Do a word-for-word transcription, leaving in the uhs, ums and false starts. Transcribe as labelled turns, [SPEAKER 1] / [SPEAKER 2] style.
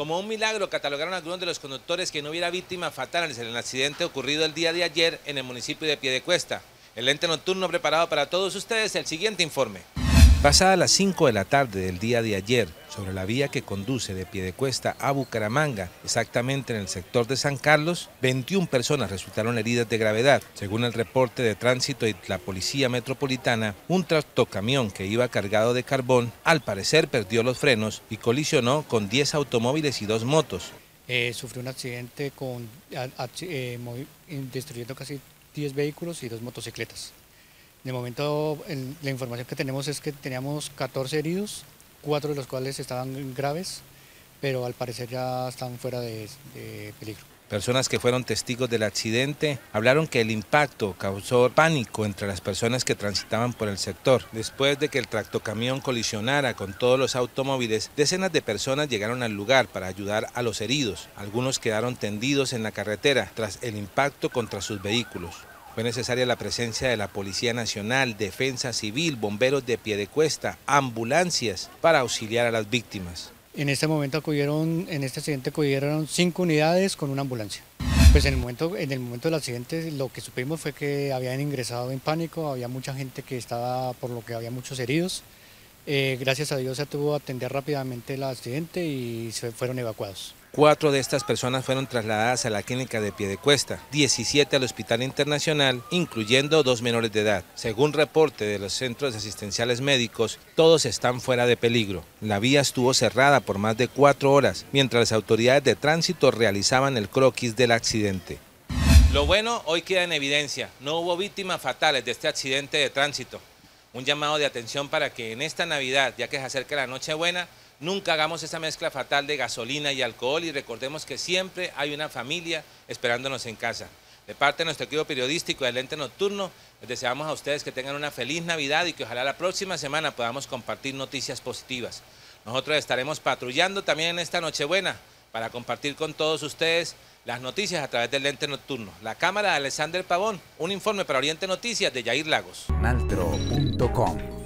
[SPEAKER 1] Como un milagro catalogaron algunos de los conductores que no hubiera víctimas fatales en el accidente ocurrido el día de ayer en el municipio de Piedecuesta. El ente nocturno preparado para todos ustedes el siguiente informe. Pasadas las cinco de la tarde del día de ayer, sobre la vía que conduce de Piedecuesta a Bucaramanga, exactamente en el sector de San Carlos, veintiuna personas resultaron heridas de gravedad. Según el reporte de tránsito y la Policía Metropolitana, un tractocamión que iba cargado de carbón, al parecer perdió los frenos y colisionó con diez automóviles y dos motos.
[SPEAKER 2] Eh, sufrió un accidente con, eh, destruyendo casi diez vehículos y dos motocicletas. De momento, el, la información que tenemos es que teníamos catorce heridos, cuatro de los cuales estaban graves, pero al parecer ya están fuera de, de peligro.
[SPEAKER 1] Personas que fueron testigos del accidente hablaron que el impacto causó pánico entre las personas que transitaban por el sector. Después de que el tractocamión colisionara con todos los automóviles, decenas de personas llegaron al lugar para ayudar a los heridos. Algunos quedaron tendidos en la carretera tras el impacto contra sus vehículos. Fue necesaria la presencia de la Policía Nacional, Defensa Civil, bomberos de Piedecuesta, ambulancias para auxiliar a las víctimas.
[SPEAKER 2] En este momento acudieron, en este accidente acudieron cinco unidades con una ambulancia. Pues en el momento, en el momento del accidente lo que supimos fue que habían ingresado en pánico, había mucha gente que estaba, por lo que había muchos heridos. Eh, gracias a Dios se tuvo que atender rápidamente el accidente y se fueron evacuados.
[SPEAKER 1] Cuatro de estas personas fueron trasladadas a la clínica de Piedecuesta, diecisiete al Hospital Internacional, incluyendo dos menores de edad. Según reporte de los centros asistenciales médicos, todos están fuera de peligro. La vía estuvo cerrada por más de cuatro horas, mientras las autoridades de tránsito realizaban el croquis del accidente. Lo bueno hoy queda en evidencia, no hubo víctimas fatales de este accidente de tránsito. Un llamado de atención para que en esta Navidad, ya que se acerca la Nochebuena, nunca hagamos esa mezcla fatal de gasolina y alcohol y recordemos que siempre hay una familia esperándonos en casa. De parte de nuestro equipo periodístico del Ente Nocturno, les deseamos a ustedes que tengan una feliz Navidad y que ojalá la próxima semana podamos compartir noticias positivas. Nosotros estaremos patrullando también en esta Nochebuena para compartir con todos ustedes las noticias a través del Ente Nocturno. La cámara de Alexander Pavón, un informe para Oriente Noticias de Yair Lagos.
[SPEAKER 3] Naltro punto com